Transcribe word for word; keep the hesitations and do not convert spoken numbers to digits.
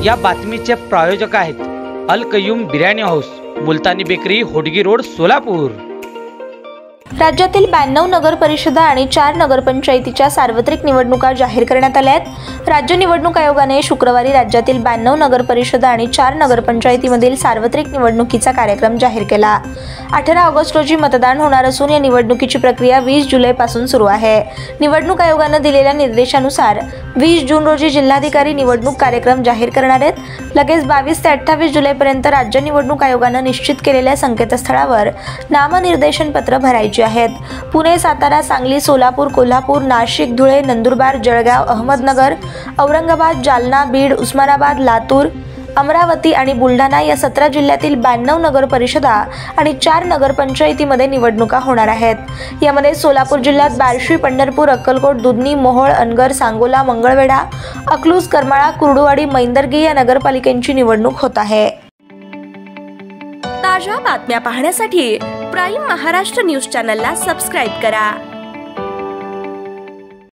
या बातमीचे प्रायोजक आहेत Al Qayyum biryani house, Multani bakery, Hodgi road, Solapur. राज्यातील ब्याण्णव नगर परिषदा आणि चार नगरपंचायतीच्या सार्वत्रिक निवडणुका जाहीर करण्यात आल्या आहेत। राज्य निवडणूक आयोगाने शुक्रवारी राज्यातील ब्याण्णव नगर परिषदा आणि चार नगरपंचायतीमधील सार्वत्रिक निवडणुकीचा कार्यक्रम जाहीर केला। अठरा ऑगस्ट रोजी मतदान होणार असून या निवडणुकीची प्रक्रिया वीस जुलै पासून सुरू आहे। निवडणूक आयोगाने दिलेल्या निर्देशानुसार वीस जून रोजी जिल्हाधिकारी निवडणूक कार्यक्रम जाहीर करणार आहेत। लगेच बावीस ते अठ्ठावीस जुलैपर्यंत राज्य निवडणूक आयोगाने निश्चित केलेल्या संकेतस्थळावर नामनिर्देशन पत्र भरायची आहेत। पुणे, सातारा, सांगली, सोलापूर, कोल्हापूर, नाशिक, धुळे, नंदुरबार, जळगाव, अहमदनगर, औरंगाबाद, जालना, बीड, उस्मानाबाद, लातूर, अमरावती आणि बुलढाणा या सतरा जिल्ह्यातील ब्याण्णव नगर परिषदा आणि चार नगरपंचायतीमध्ये निवडणुका होणार आहेत। यामध्ये सोलापूर जिल्ह्यात बार्शी, पंढरपूर, अक्कलकोट, दुधनी, मोहोळ, अनगर, सांगोला, मंगळवेढा, अकलूज, करमाळा, कुर्डुवाडी, मैंदर्गी या नगरपालिकांची निवडणूक होत आहे। ताज्या बातम्या पाहण्यासाठी प्राईम महाराष्ट्र न्यूज चॅनलला सबस्क्राईब करा।